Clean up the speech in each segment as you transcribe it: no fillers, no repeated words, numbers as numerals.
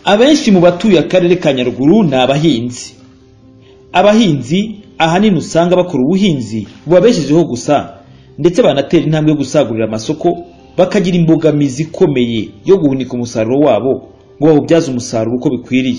Abenshi mu batuye akarere ka Nyaruguru ni abahinzi. Abahinzi ahanini usanga bakora ubuhinzi bubabeshejeho gusa, ndetse banatera intambwe yo gusagurira amasoko, bakagira imbogamizi ikomeye yo guhunika umusaruro wabo ngo bawubyaze umusaruro uko bikwiriye.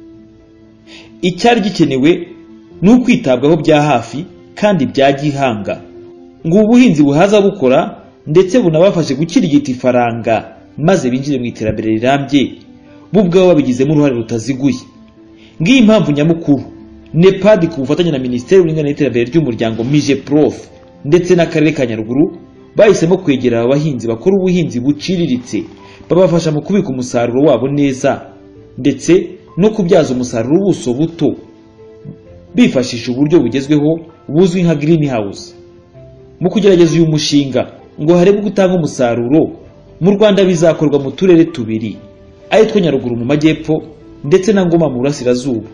Icyari gikenewe ni ukwitabwaho bya hafi kandi bya gihanga ngo ubuhinzi buhaza bukora ndetse bunabafashe gukirigita ifaranga maze binjire mu iterambere rirambye bo ubwabo babigizemo uruhare rutaziguye. Ngiyi impamvu nyamukuru NEPAD ku bufatanye na Minisiteri y'Uburinganire n'Iterambere ry'Umuryango MIJEPROF ndetse n'akarere ka Nyaruguru bahisemo kwegera abahinzi bakora ubuhinzi buciriritse, babafasha mu kubika umusaruro wabo neza ndetse no kubyaza umusaruro ubuso buto bifashisha uburyo bugezweho buzwi nka greenhouse. Mu kugerageza uyu mushinga ngo harebwe gutanga umusaruro mu Rwanda bizakorwa mu turere tubiri, ayitwa Nyaruguru mu majyepfo ndetse na Ngoma mu burasirazuba.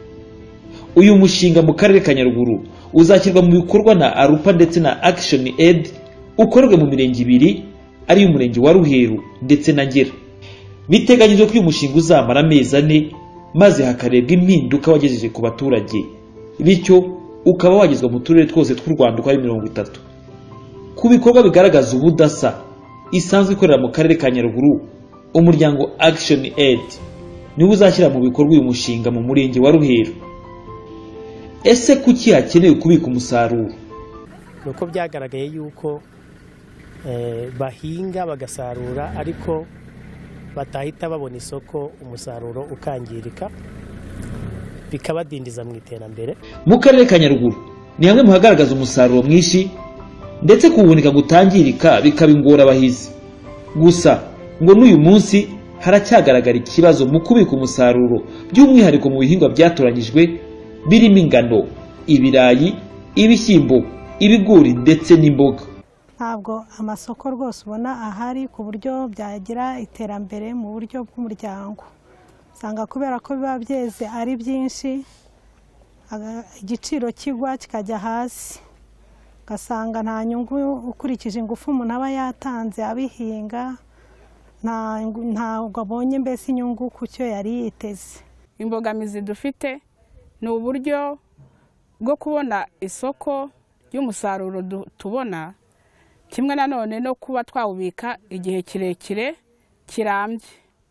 Uyu mushinga mu karere ka Nyaruguru uzashyirwa mu bikorwa na ARUPA ndetse na Action Aid, ukorerwe mu mirenge ibiri ari umurenge wa Ruheru ndetse na Ngera. Biteganyijwe ko uyu mushinga uzamara amezi 4 maze hakarebwa impinduka wagejeje ku baturage, bityo ukaba wagezwa mu turere twose tw'u Rwanda uko ari 30. Ku bikorwa bigaragaza ubudasa isanzwe ikorera mu karere ka Nyaruguru, umuryango Action Aid niwo uzashyira mu bikorwa uyu mushinga mu murenge wa Ruheru. Ese kuki hakenewe kubika umusaruro? Nuko byagaragaye yuko bahinga bagasarura ariko batahita babona isoko, umusaruro ukangirika bikabadindiza mu iterambere. Mu karere ka Nyaruguru ni hamwe mu hagaragaza umusaruro mwinshi ndetse kuwunika gutangirika bikaba ingorabahizi. Gusa ngo n'uyu munsi haracyagaragara ikibazo mu kubika umusaruro, by'umwihariko mu bihingwa byatoranyijwe birimo ingano, ibirayi, ibishyimbo, ibigori ndetse n'imboga. Ntabwo amasoko rwose ubona ahari ku buryo byagira iterambere mu buryo bw'umuryango. Usanga kubera ko biba byeze ari byinshi, igiciro kigwa kikajya hasi, ugasanga nta nyungu ukurikije ingufu umuntu aba yatanze abihinga, ntabwo abonye mbese inyungu ku cyo yari yiteze. Imbogamizi dufite ni uburyo bwo kubona isoko ry'umusaruro tubona, kimwe nanone no kuba twawubika igihe kirekire kirambye.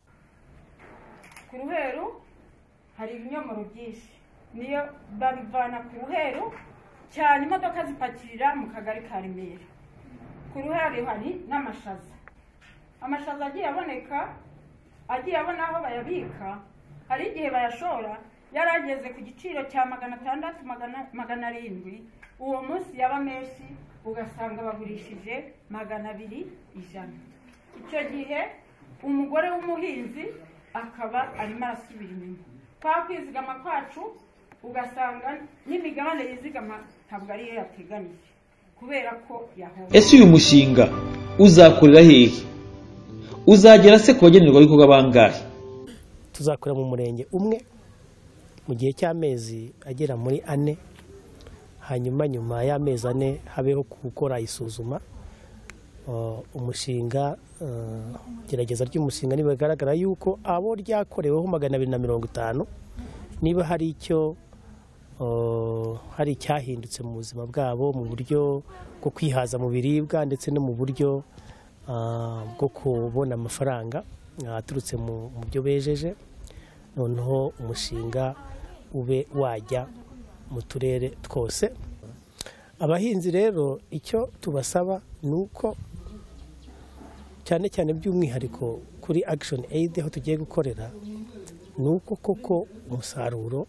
Ku Ruheru hari ibinyomoro byinshi, niyo babivana ku Ruheru cyane imodoka zipakirira mu kagari ka Remera. Ku Ruheru hari n'amashaza, amashaza agiye aboneka, agiye abona aho bayabika, hari igihe bayashora yarageze ku giciro cya 600 700, uwo munsi yaba menshi ugasanga bagurishije 200 ijana. Icyo gihe umugore w'umuhinzi akaba arimo arasubira inyuma. Kwa kwizigama kwacu ugasanga n'imigabane yizigama ntabwo ari yateganyije kubera ko yahowe. Ese uyu mushinga uzakorera hehe? Uzagera se kubagenerwa bikorwa bangahe? Tuzakora mu murenge umwe mu gihe cy'amezi agera muri 4, hanyuma nyuma y'amezi 4 habeho gukora isuzuma. Umushinga gerageza ry'umushinga niba bigaragara yuko abo ryakoreweho 250 niba hari icyo hari cyahindutse mu buzima bwabo mu buryo bwo kwihaza mu biribwa ndetse no mu buryo bwo kubona amafaranga aturutse mu byo bejeje, noneho umushinga ube wajya mu turere twose. Abahinzi rero icyo tubasaba nuko cyane cyane by'umwihariko kuri Action Aid aho tugiye gukorera, nuko koko umusaruro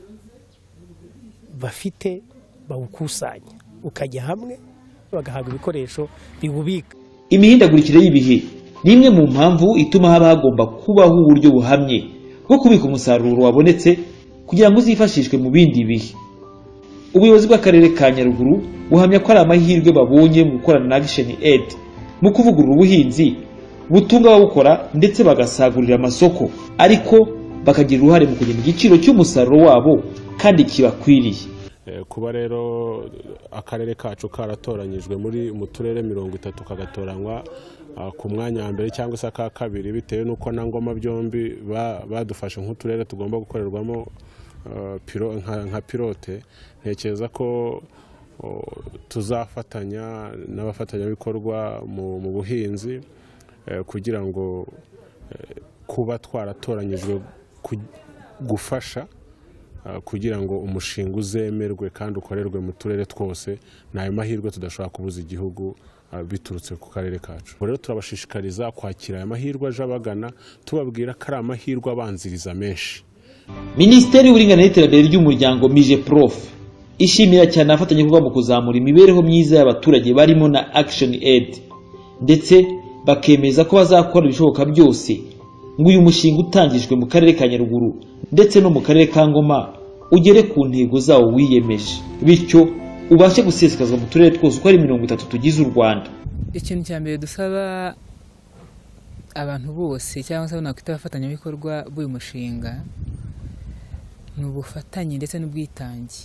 bafite bawukusanya ukajya hamwe bagahabwa ibikoresho biwubika. Imihindagurikire y'ibihe ni imwe mu mpamvu ituma haba hagomba kubaho uburyo buhamye bwo kubika umusaruro wabonetse kugira ngo uzifashishwe mu bindi bihe. Ubuyobozi bw'akarere ka Nyaruguru buhamya ko ari amahirwe babonye mu gukorana na Action Aid mu kuvugurura ubuhinzi butunga abawukora ndetse bagasagurira amasoko, ariko bakagira uruhare mu kugena igiciro cy'umusaruro wabo kandi kibakwiriye. Kuba rero akarere kacu karatoranyijwe mu turere 30 kagatoranywa ku mwanya wa mbere cyangwa se aka kabiri bitewe n'uko na Ngoma byombi badufashe nk'uturere tugomba gukorerwamo nka pilote. Ntekereza ko tuzafatanya n'abafatanyabikorwa mu buhinzi kugira ngo kuba twaratoranyijwe gufasha kugira ngo umushinga uzemerwe kandi ukorerwe mu turere twose. Nayo mahirwe tudashobora kubuza igihugu biturutse ku karere kacu. Rero turabashishikariza kwakira aya mahirwe aje abagana, tubabwira ko ari amahirwe abanziriza menshi. Minisiteri y'Uburinganire n'Iterambere ry'Umuryango Migeprof ishimira cyane abafatanyabikorwa mu kuzamura imibereho myiza y'abaturage barimo na Action Aid, ndetse bakemeza ko bazakora ibishoboka byose ngo uyu mushinga utangijwe mu karere ka Nyaruguru ndetse no mu karere ka Ngoma ugere ku ntego zawo wiyemeje, bityo ubashe gusesekazwa mu turere twose uko ari 30 tugize u Rwanda. Ikintu cya mbere dusaba abantu bose cyangwa se nakwita abafatanyabikorwa b'uyu mushinga ni ubufatanye ndetse n'ubwitange.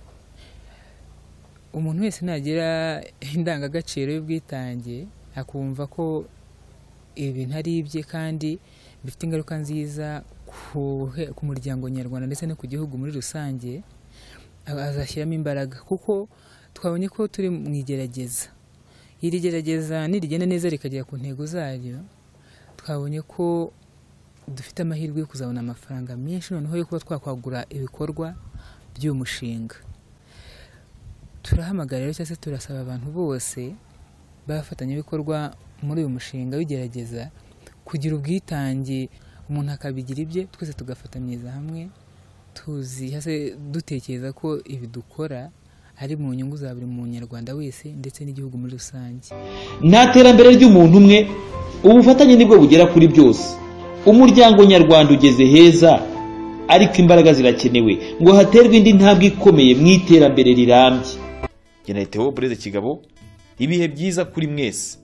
Umuntu wese nagira indangagaciro y'ubwitange akumva ko ibintu ari ibye kandi bifite ingaruka nziza ku muryango nyarwanda ndetse no ku gihugu muri rusange, azashyiramo imbaraga, kuko twabonye ko turi mu igerageza. Iri gerageza nirigenda neza rikagera ku ntego zaryo, twabonye ko dufite amahirwe yo kuzabona amafaranga menshi noneho yo kuba twakwagura ibikorwa by'uyu mushinga. Turahamagarira cyangwa se turasaba abantu bose bafatanyabikorwa muri uyu mushinga w'igerageza kugira ubwitange, umuntu akabigira ibye, twese tugafatanyiriza hamwe, tuzi hase dutekereza ko ibi dukora ari mu nyungu za buri munyarwanda wese ndetse n'igihugu muri rusange. Nta terambere ry'umuntu umwe, ubufatanye nibwo bugera kuri byose. Umuryango nyarwanda ugeze heza, ariko imbaraga zirakenewe ngo haterwe indi ntambwe ikomeye mu iterambere rirambye. Geneteo Breze Kigabo, ibihe byiza kuri mwese.